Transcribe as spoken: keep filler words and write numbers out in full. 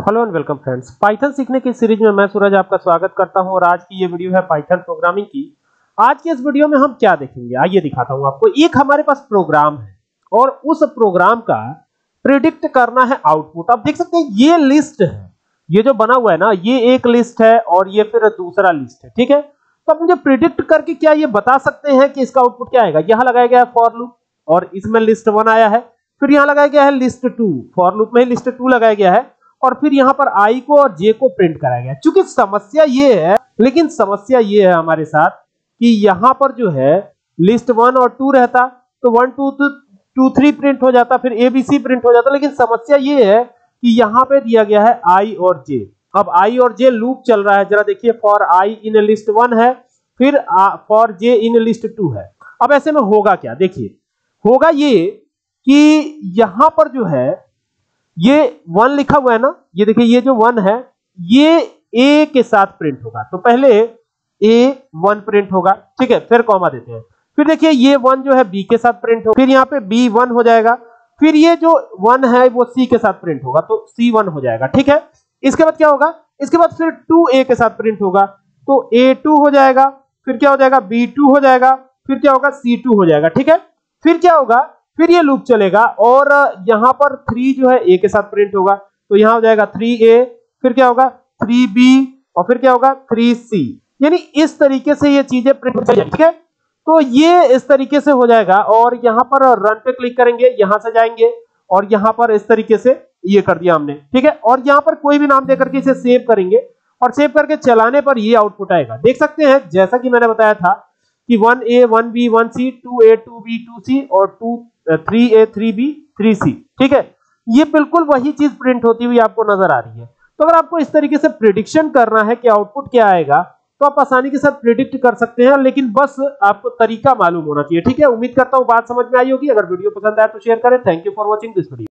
Hello and welcome friends, Python सीखने की series में मैं सूरज आपका स्वागत करता हूं और आज की ये वीडियो है पाइथन प्रोग्रामिंग की। आज के इस वीडियो में हम क्या देखेंगे, आइए दिखाता हूं आपको। एक हमारे पास प्रोग्राम है और उस प्रोग्राम का प्रिडिक्ट करना है आउटपुट। आप देख सकते हैं ये लिस्ट है, ये जो बना हुआ है ना, ये एक लिस्ट है और ये फिर दूसरा लिस्ट है, ठीक है। तो आप मुझे प्रिडिक्ट करके क्या ये बता सकते हैं कि इसका आउटपुट क्या आएगा। यहां लगाया गया है फॉर लूप और इसमें लिस्ट वन आया है, फिर यहां लगाया गया है लिस्ट टू, फॉर लूप में लिस्ट टू लगाया गया है और फिर यहां पर आई को और जे को प्रिंट कराया गया। चूंकि समस्या ये है, लेकिन समस्या ये है हमारे साथ कि यहां पर जो है लिस्ट वन और टू रहता तो one two two three print हो जाता, फिर एबीसी प्रिंट हो जाता। लेकिन समस्या ये है कि यहां पे दिया गया है आई और जे। अब आई और जे लूप चल रहा है, जरा देखिए, for I in list one है, फिर for J in list two है। अब ऐसे में होगा क्या, देखिए होगा ये कि यहां पर जो है ये वन लिखा हुआ है ना, ये देखिए ये जो वन है ये ए के साथ प्रिंट होगा। तो पहले ए वन प्रिंट होगा, ठीक है, फिर कॉमा देते हैं, फिर देखिए ये वन जो है बी के साथ प्रिंट होगा, फिर यहाँ पे बी वन हो जाएगा, फिर ये जो वन है वो सी के साथ प्रिंट होगा तो सी वन हो जाएगा, ठीक है। इसके बाद क्या होगा, इसके बाद फिर टू ए के साथ प्रिंट होगा तो ए टू हो जाएगा, फिर क्या हो जाएगा बी टू हो जाएगा, फिर क्या होगा सी टू हो जाएगा, ठीक है। फिर क्या होगा, फिर ये लूप चलेगा और यहां पर थ्री जो है ए के साथ प्रिंट होगा तो यहां हो जाएगा थ्री ए, फिर क्या होगा थ्री बी और फिर क्या होगा थ्री सी। यानी इस तरीके से ये चीजें प्रिंट हो जाएंगी, ठीक है। तो ये इस तरीके से हो जाएगा और यहां पर रन पे क्लिक करेंगे, यहां से जाएंगे और यहां पर इस तरीके से ये कर दिया हमने, ठीक है। और यहां पर कोई भी नाम देकर के इसे सेव करेंगे और सेव करके चलाने पर ये आउटपुट आएगा। देख सकते हैं जैसा कि मैंने बताया था कि one A one B one C, two A two B two C और two three A three B three C, ठीक है। ये बिल्कुल वही चीज प्रिंट होती हुई आपको नजर आ रही है। तो अगर आपको इस तरीके से प्रिडिक्शन करना है कि आउटपुट क्या आएगा तो आप आसानी के साथ प्रिडिक्ट कर सकते हैं, लेकिन बस आपको तरीका मालूम होना चाहिए, ठीक है। उम्मीद करता हूं बात समझ में आई होगी। अगर वीडियो पसंद आया तो शेयर करें। Thank you for watching this video.